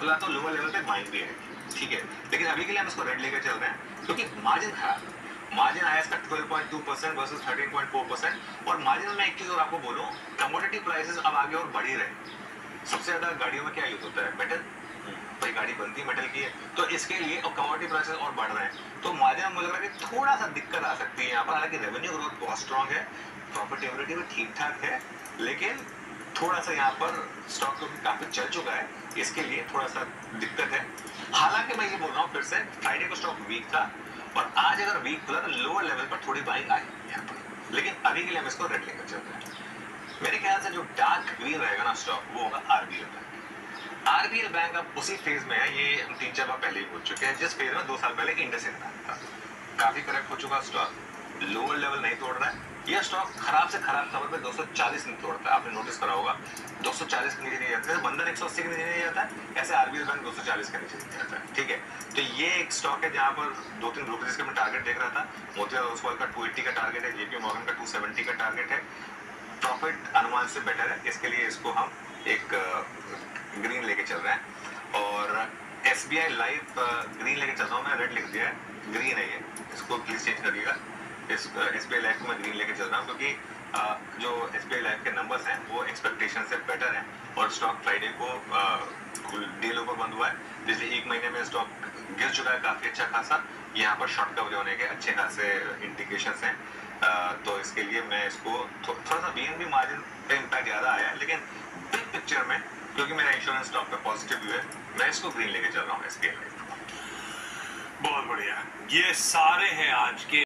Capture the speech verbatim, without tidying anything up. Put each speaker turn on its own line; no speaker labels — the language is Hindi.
फिलहाल तो लोअर लेवल पे बाइंग भी है, ठीक है, लेकिन अभी के लिए हम इसको रेड लेकर चल रहे हैं क्योंकि मार्जिन खराब, मार्जिन आया इसका twelve point two percent versus thirteen point four percent. और मार्जिन में एक चीज और आपको बोलूं, कमोडिटी प्राइसेस अब आगे और बढ़ ही रहे। सबसे ज्यादा गाड़ियों में क्या यूज होता है? मेटल, भाई गाड़ी बनती मेटल की है, तो इसके लिए और कमोडिटी प्राइसेस और बढ़ रहे हैं, तो मार्जिन में मुझे लग रहा है कि थोड़ा सा दिक्कत आ सकती है यहाँ पर। हालांकि रेवेन्यू ग्रोथ बहुत स्ट्रांग है, प्रॉफिटेबिलिटी भी ठीक ठाक है, लेकिन थोड़ा सा यहाँ पर स्टॉक तो काफी चल चुका है, इसके लिए थोड़ा सा दिक्कत है। हालांकि मैं ये बोल रहा हूँ फिर से, फ्राइडे को स्टॉक वीक था और आज अगर वीक खुला तो लोअर लेवल पर थोड़ी बाइंग आई यहाँ पर, लेकिन अभी के लिए हम इसको रेड लेकर चल रहे हैं। मेरे ख्याल से जो डार्क ग्रीन रहेगा ना स्टॉक, वो होगा आरबीएल बैंक। आरबीएल बैंक अब उसी फेज में है, ये हम तीन चार बार पहले ही बोल चुके हैं, जिस फेज में दो साल पहले इंडसइंड बैंक था। काफी करेक्ट हो चुका स्टॉक, लोअर लेवल नहीं तोड़ रहा है। यह स्टॉक खराब से खराब खबर पे दो सौ चालीस नहीं तोड़ता है, आपने नोटिस करा होगा, दो सौ चालीस के नीचे नहीं जाता है, बंधन एक सौ अस्सी के नीचे नहीं जाता है, ऐसे आरबीएल बैंक दो सौ चालीस के नीचे नहीं जाता है, ठीक है। तो ये एक स्टॉक है जहां पर दो तीन ब्रोकरेज के मैं टारगेट देख रहा था, मोतीलाल ओसवाल का टू एट्टी का टारगेट है, जेपी मॉर्गन का टू सेवेंटी का टारगेट है, प्रॉफिट अनुमान से बेटर है, इसके लिए इसको हम एक ग्रीन लेके चल रहे हैं। और एसबीआई लाइफ ग्रीन लेके चल रहा हूँ मैं, रेड लिख दिया है, ग्रीन है ये, इसको प्लीज चेंज करिएगा। इस एसबीआई लाइफ को मैं ग्रीन लेके चल रहा हूँ क्योंकि uh, जो एसबीआई लाइफ के नंबर्स हैं वो एक्सपेक्टेशन से बेटर हैं और स्टॉक फ्राइडे को डे लो पर बंद हुआ है, पिछले एक महीने में स्टॉक गिर चुका है काफी अच्छा खासा, यहाँ पर शॉर्ट कवर होने के अच्छे खासे इंडिकेशंस हैं। Uh, तो इसके लिए मैं इसको थो, थोड़ा सा बीएनबी मार्जिन पे इम्पैक्ट ज्यादा आया है, लेकिन बिग पिक्चर में क्योंकि मेरा इंश्योरेंस स्टॉक पे पॉजिटिव व्यू है, मैं इसको ग्रीन लेके चल रहा हूँ एसबीआई लाइफ।
बहुत बढ़िया, ये सारे हैं आज के